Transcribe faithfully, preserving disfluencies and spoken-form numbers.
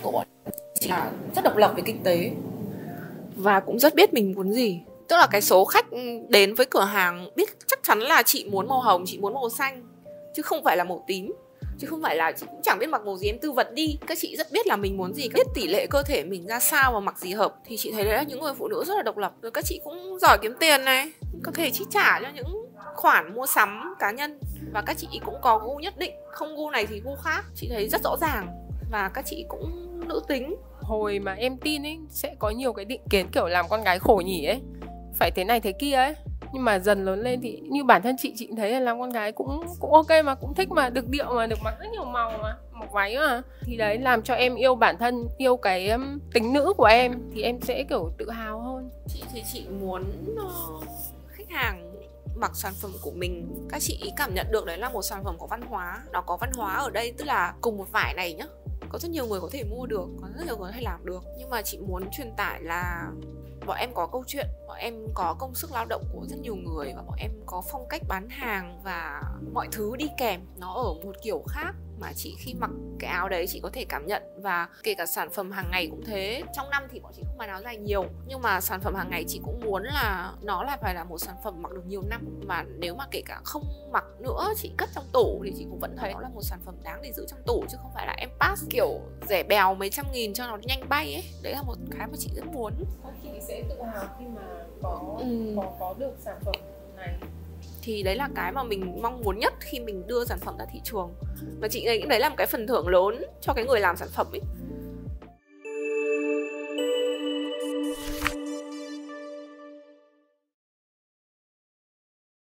của bọn chị là rất độc lập về kinh tế và cũng rất biết mình muốn gì. Tức là cái số khách đến với cửa hàng biết chắc chắn là chị muốn màu hồng, chị muốn màu xanh, chứ không phải là màu tím. Chứ không phải là chị cũng chẳng biết mặc màu gì, em tư vấn đi. Các chị rất biết là mình muốn gì, biết tỷ lệ cơ thể mình ra sao và mặc gì hợp. Thì chị thấy đấy là những người phụ nữ rất là độc lập. Rồi các chị cũng giỏi kiếm tiền này, có thể chi trả cho những khoản mua sắm cá nhân. Và các chị cũng có gu nhất định, không gu này thì gu khác. Chị thấy rất rõ ràng. Và các chị cũng nữ tính. Hồi mà em tin ấy sẽ có nhiều cái định kiến kiểu làm con gái khổ nhỉ ấy, phải thế này thế kia ấy. Nhưng mà dần lớn lên thì như bản thân chị chị cũng thấy là làm con gái cũng cũng ok mà, cũng thích mà, được điệu mà, được mặc rất nhiều màu mà, mặc váy mà. Thì đấy làm cho em yêu bản thân, yêu cái um, tính nữ của em, thì em sẽ kiểu tự hào hơn. Chị thì chị muốn uh, khách hàng mặc sản phẩm của mình, các chị cảm nhận được đấy là một sản phẩm có văn hóa. Nó có văn hóa ở đây tức là cùng một vải này nhá, có rất nhiều người có thể mua được, có rất nhiều người có thể làm được. Nhưng mà chị muốn truyền tải là bọn em có câu chuyện, bọn em có công sức lao động của rất nhiều người, và bọn em có phong cách bán hàng và mọi thứ đi kèm nó ở một kiểu khác mà chị khi mặc cái áo đấy chị có thể cảm nhận. Và kể cả sản phẩm hàng ngày cũng thế. Trong năm thì bọn chị không bán áo dài nhiều, nhưng mà sản phẩm hàng ngày chị cũng muốn là nó là phải là một sản phẩm mặc được nhiều năm. Mà nếu mà kể cả không mặc nữa, chị cất trong tủ thì chị cũng vẫn thấy nó là một sản phẩm đáng để giữ trong tủ, chứ không phải là em pass kiểu rẻ bèo mấy trăm nghìn cho nó nhanh bay ấy. Đấy là một cái mà chị rất muốn. Chị sẽ tự hào khi mà có, ừ. có, có được sản phẩm này. Thì đấy là cái mà mình mong muốn nhất khi mình đưa sản phẩm ra thị trường. Và chị nghĩ đấy là một cái phần thưởng lớn cho cái người làm sản phẩm ấy.